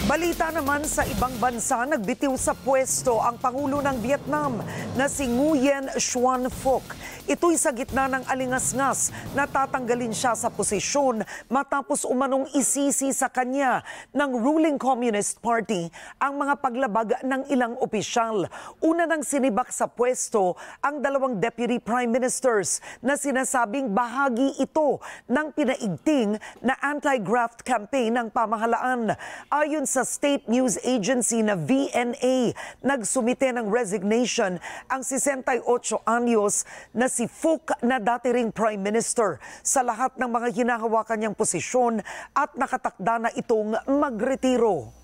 Balita naman sa ibang bansa, nagbitiw sa pwesto ang Pangulo ng Vietnam na si Nguyen Xuan Phuc. Ito'y sa gitna ng alingas-ngas na tatanggalin siya sa posisyon matapos umanong isisi sa kanya ng ruling Communist Party ang mga paglabag ng ilang opisyal. Una nang sinibak sa pwesto ang dalawang Deputy Prime Ministers na sinasabing bahagi ito ng pinaigting na anti-graft campaign ng pamahalaan. Ayon sa state news agency na VNA, nagsumite ng resignation ang 68 anyos na si Phuc na dati ring Prime Minister sa lahat ng mga hinahawakan niyang posisyon at nakatakda na itong magretiro.